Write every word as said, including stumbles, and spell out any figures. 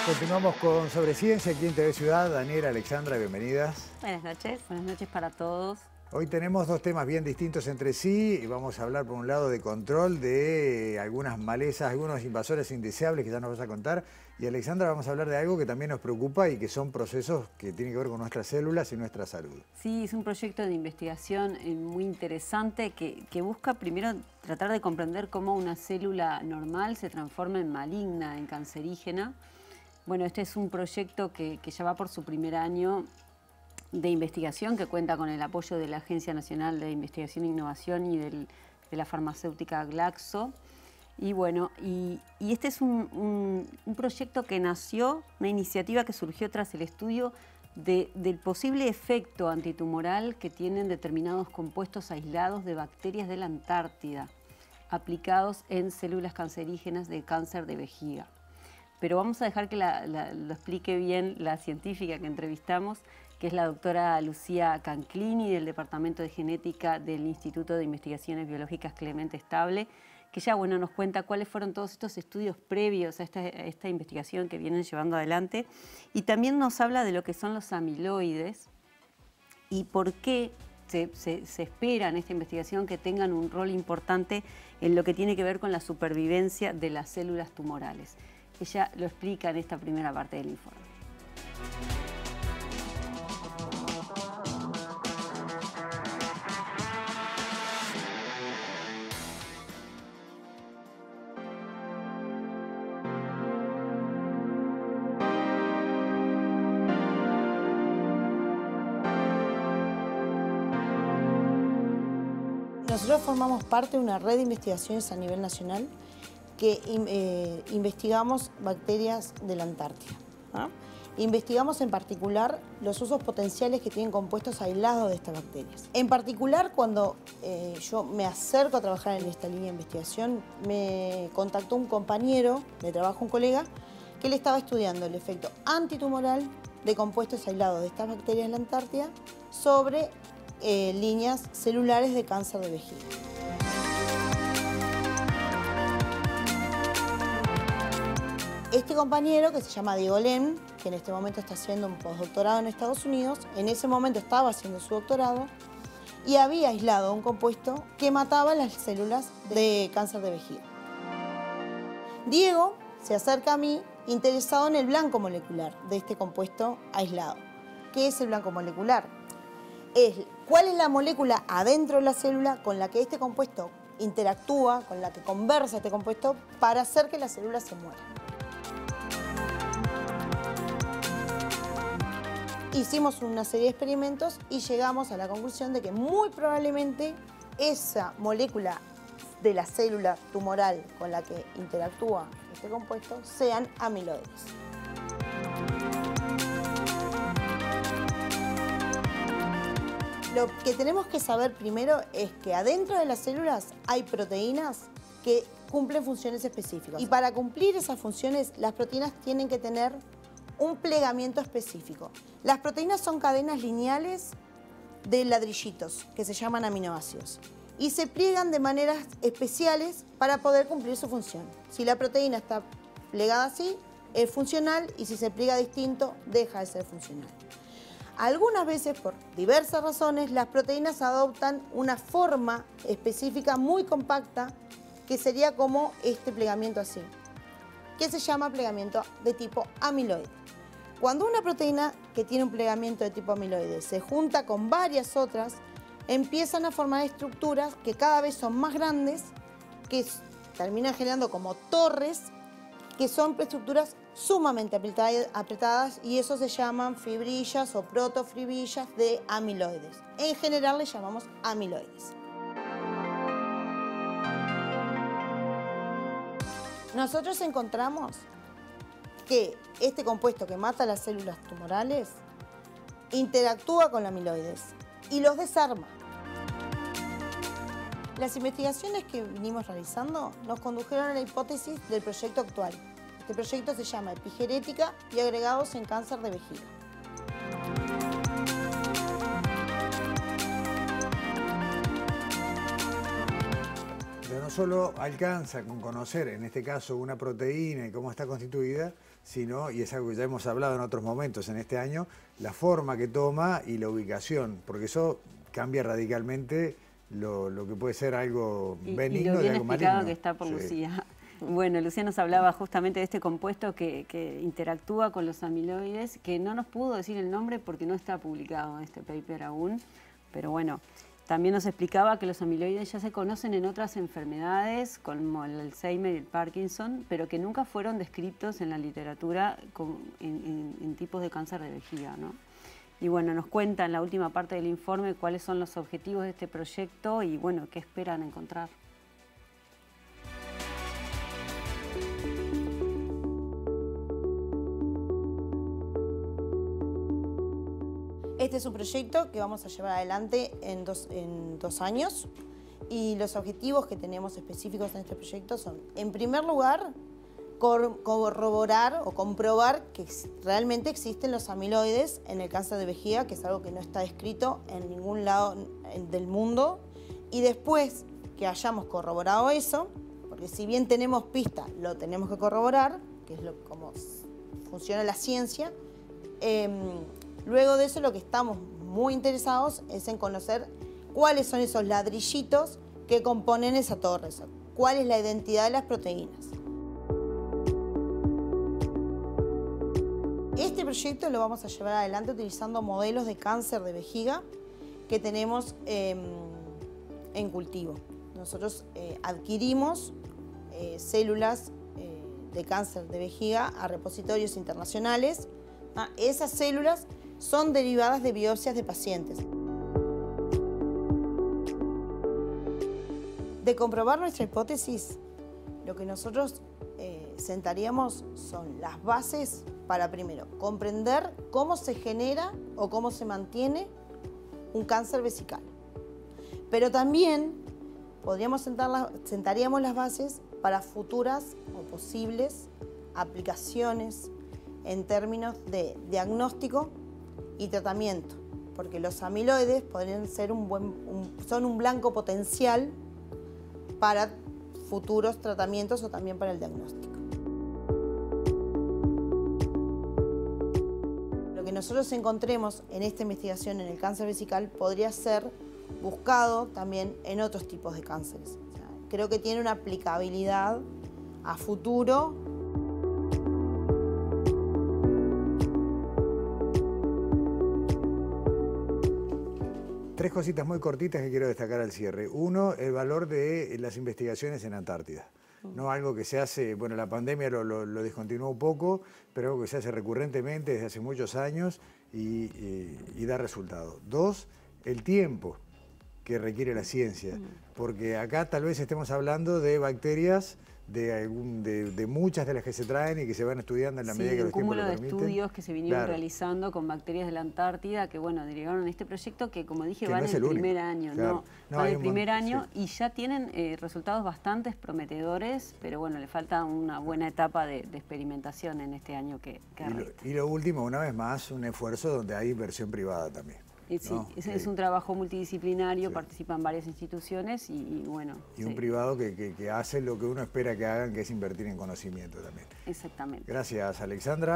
Continuamos con Sobre Ciencia aquí en T V Ciudad. Daniela, Alexandra, bienvenidas. Buenas noches, buenas noches para todos. Hoy tenemos dos temas bien distintos entre sí y vamos a hablar por un lado de control de algunas malezas, algunos invasores indeseables que ya nos vas a contar. Y Alexandra, vamos a hablar de algo que también nos preocupa y que son procesos que tienen que ver con nuestras células y nuestra salud. Sí, es un proyecto de investigación muy interesante que, que busca primero tratar de comprender cómo una célula normal se transforma en maligna, en cancerígena. Bueno, este es un proyecto que, que ya va por su primer año de investigación, que cuenta con el apoyo de la Agencia Nacional de Investigación e Innovación y del, de la farmacéutica Glaxo. Y bueno, y, y este es un, un, un proyecto que nació, una iniciativa que surgió tras el estudio de, del posible efecto antitumoral que tienen determinados compuestos aislados de bacterias de la Antártida, aplicados en células cancerígenas de cáncer de vejiga. Pero vamos a dejar que la, la, lo explique bien la científica que entrevistamos, que es la doctora Lucía Canclini, del Departamento de Genética del Instituto de Investigaciones Biológicas Clemente Estable, que ya bueno, nos cuenta cuáles fueron todos estos estudios previos a esta, a esta investigación que vienen llevando adelante, y también nos habla de lo que son los amiloides y por qué se, se, se espera en esta investigación que tengan un rol importante en lo que tiene que ver con la supervivencia de las células tumorales. Ella lo explica en esta primera parte del informe. Nosotros formamos parte de una red de investigaciones a nivel nacional que eh, investigamos bacterias de la Antártida. ¿Ah? Investigamos en particular los usos potenciales que tienen compuestos aislados de estas bacterias. En particular, cuando eh, yo me acerco a trabajar en esta línea de investigación, me contactó un compañero de trabajo, un colega, que le estaba estudiando el efecto antitumoral de compuestos aislados de estas bacterias de la Antártida sobre eh, líneas celulares de cáncer de vejiga. Este compañero, que se llama Diego Len, que en este momento está haciendo un postdoctorado en Estados Unidos, en ese momento estaba haciendo su doctorado y había aislado un compuesto que mataba las células de cáncer de vejiga. Diego se acerca a mí interesado en el blanco molecular de este compuesto aislado. ¿Qué es el blanco molecular? Es cuál es la molécula adentro de la célula con la que este compuesto interactúa, con la que conversa este compuesto para hacer que la célula se muera. Hicimos una serie de experimentos y llegamos a la conclusión de que muy probablemente esa molécula de la célula tumoral con la que interactúa este compuesto sean amiloides. Lo que tenemos que saber primero es que adentro de las células hay proteínas que cumplen funciones específicas. Y para cumplir esas funciones, las proteínas tienen que tener un plegamiento específico. Las proteínas son cadenas lineales de ladrillitos que se llaman aminoácidos y se pliegan de maneras especiales para poder cumplir su función. Si la proteína está plegada así, es funcional, y si se pliega distinto, deja de ser funcional. Algunas veces, por diversas razones, las proteínas adoptan una forma específica muy compacta que sería como este plegamiento así, que se llama plegamiento de tipo amiloide. Cuando una proteína que tiene un plegamiento de tipo amiloide se junta con varias otras, empiezan a formar estructuras que cada vez son más grandes, que terminan generando como torres, que son estructuras sumamente apretadas, y eso se llaman fibrillas o protofibrillas de amiloides. En general les llamamos amiloides. Nosotros encontramos que este compuesto que mata las células tumorales interactúa con los amiloides y los desarma. Las investigaciones que vinimos realizando nos condujeron a la hipótesis del proyecto actual. Este proyecto se llama Epigenética y agregados en cáncer de vejiga. Pero no solo alcanza con conocer, en este caso, una proteína y cómo está constituida, sino, y es algo que ya hemos hablado en otros momentos en este año, la forma que toma y la ubicación, porque eso cambia radicalmente lo, lo que puede ser algo y, benigno y lo bien de algo explicado maligno. que está por Sí. Lucía. Bueno, Lucía nos hablaba justamente de este compuesto que, que interactúa con los amiloides, que no nos pudo decir el nombre porque no está publicado en este paper aún, pero bueno, también nos explicaba que los amiloides ya se conocen en otras enfermedades, como el Alzheimer y el Parkinson, pero que nunca fueron descritos en la literatura con, en, en, en tipos de cáncer de vejiga, ¿no? Y bueno, nos cuenta en la última parte del informe cuáles son los objetivos de este proyecto y bueno, qué esperan encontrar. Este es un proyecto que vamos a llevar adelante en dos, en dos años y los objetivos que tenemos específicos en este proyecto son, en primer lugar, corroborar o comprobar que realmente existen los amiloides en el cáncer de vejiga, que es algo que no está descrito en ningún lado del mundo, y después que hayamos corroborado eso, porque si bien tenemos pista, lo tenemos que corroborar, que es lo, como funciona la ciencia. Eh, luego de eso lo que estamos muy interesados es en conocer cuáles son esos ladrillitos que componen esa torre, cuál es la identidad de las proteínas. Este proyecto lo vamos a llevar adelante utilizando modelos de cáncer de vejiga que tenemos eh, en cultivo. Nosotros eh, adquirimos eh, células eh, de cáncer de vejiga a repositorios internacionales. Ah, esas células son derivadas de biopsias de pacientes. De comprobar nuestra hipótesis, lo que nosotros eh, sentaríamos son las bases para, primero, comprender cómo se genera o cómo se mantiene un cáncer vesical. Pero también podríamos sentar la, sentaríamos las bases para futuras o posibles aplicaciones en términos de diagnóstico y tratamiento, porque los amiloides podrían ser un buen, un, son un blanco potencial para futuros tratamientos o también para el diagnóstico. Lo que nosotros encontremos en esta investigación en el cáncer vesical podría ser buscado también en otros tipos de cánceres. O sea, creo que tiene una aplicabilidad a futuro. Tres cositas muy cortitas que quiero destacar al cierre. Uno, el valor de las investigaciones en Antártida. No algo que se hace, bueno, la pandemia lo, lo, lo descontinuó un poco, pero algo que se hace recurrentemente desde hace muchos años y, y, y da resultado. Dos, el tiempo que requiere la ciencia, porque acá tal vez estemos hablando de bacterias de, algún, de, de muchas de las que se traen y que se van estudiando en la sí, medida que los tiempos lo permiten. Un cúmulo de estudios que se vinieron claro. realizando con bacterias de la Antártida que, bueno, derivaron en este proyecto que, como dije, que va no en el el primer único. año, Claro. ¿no? no va en el primer montón, año sí. y ya tienen eh, resultados bastante prometedores, pero bueno, le falta una buena etapa de, de experimentación en este año que, que y, lo, resta. y lo último, una vez más, un esfuerzo donde hay inversión privada también. Y sí, ¿no? es, que, es un trabajo multidisciplinario, sí. participan varias instituciones y, y bueno. Y sí. un privado que, que, que hace lo que uno espera que hagan, que es invertir en conocimiento también. Exactamente. Gracias, Alexandra.